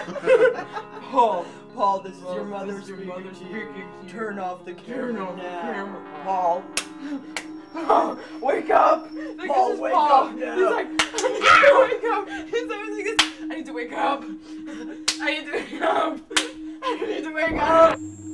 Paul, this is your mother speaking. Turn off the camera now. Paul. Wake up! Paul, wake up now! He's like, I need to wake up! He's always like this. I need to wake up! I need to wake up! I need to wake up!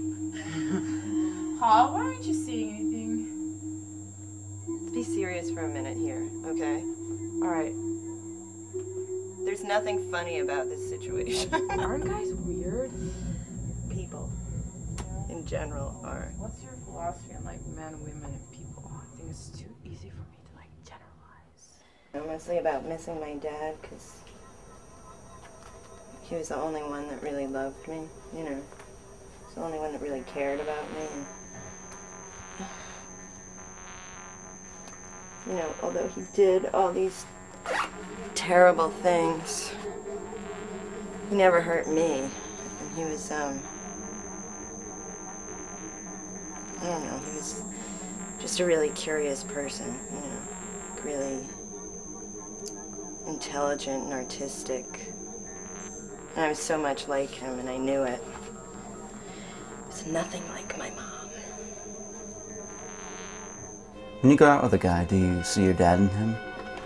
Paul, why aren't you seeing anything? Let's be serious for a minute here, okay? Alright. There's nothing funny about this situation. Aren't guys weird? People, in general, are. What's your philosophy on like men, women, and people? I think it's too easy for me to like generalize. Mostly about missing my dad, because he was the only one that really loved me, you know. He was the only one that really cared about me. And, you know, although he did all these terrible things, he never hurt me. And he was, I don't know, he was just a really curious person, you know, really intelligent and artistic. And I was so much like him, and I knew it. He was nothing like my mom. When you go out with a guy, do you see your dad in him?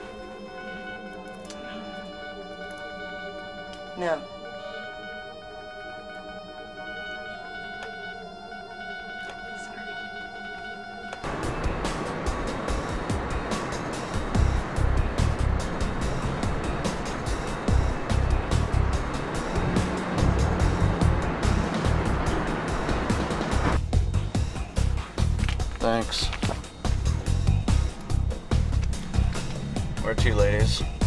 No. Thanks. Where to, ladies?